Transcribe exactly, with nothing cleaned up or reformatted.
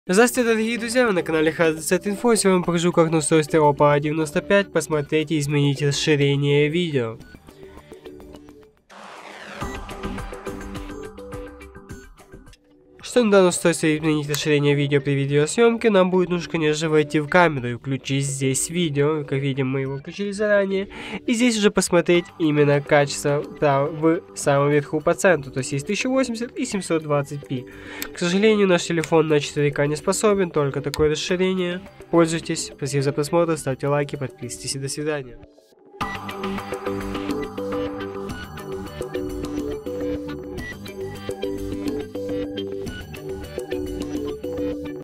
Здравствуйте, дорогие друзья, вы на канале HardZinfo. Сегодня я вам покажу, как на устройстве Oppo а девяносто пять посмотреть и изменить расширение видео. Чтобы на данном устройстве изменить расширение видео при видеосъемке, нам будет нужно, конечно же, войти в камеру и включить здесь видео. Как видим, мы его включили заранее. И здесь уже посмотреть именно качество в самом верху по центру. То есть есть тысяча восемьдесят и семьсот двадцать пи. К сожалению, наш телефон на четыре ка не способен, только такое расширение. Пользуйтесь, спасибо за просмотр, ставьте лайки, подписывайтесь и до свидания.